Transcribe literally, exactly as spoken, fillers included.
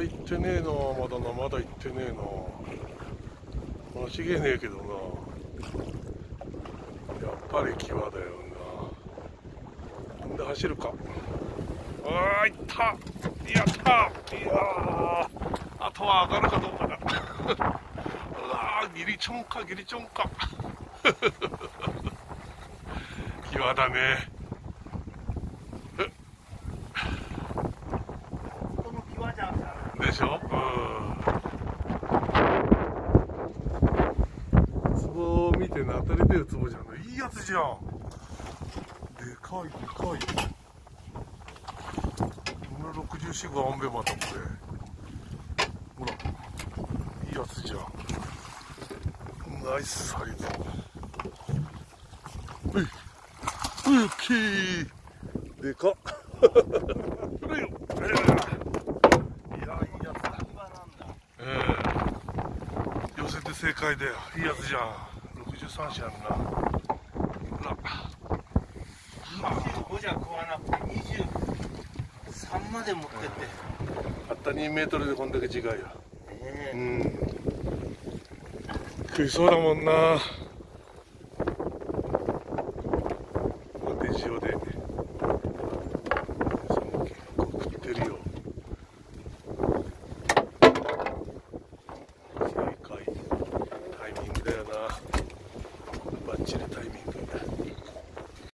行ってねえな、まだな、まだ行ってねえな。間違えねえけどな。やっぱり際だよな。んで走るか。ああ、行った。やった。いやー、あとは上がるかどうかだ。うわー、ギリチョンか、ギリチョンか。際だね。でしょ。うん。ツボを見てね、当たり出るツボじゃない。いいやつじゃん。でかい、でかい。ろくじゅうよんがアンベマだ、これ。ほら、いいやつじゃん。ナイスサイズ。うい、うきー。でかっ。これよ。えー、いや、いいやつだ。えー、寄せて正解だよ。いいやつじゃん。ろくじゅうさんしあるな。ほら。 にじゅうごじゃ食わなくてにじゅうさんまで持ってって、 たったにメートルでこんだけ違うよ。 えー、 うん、食いそうだもんな。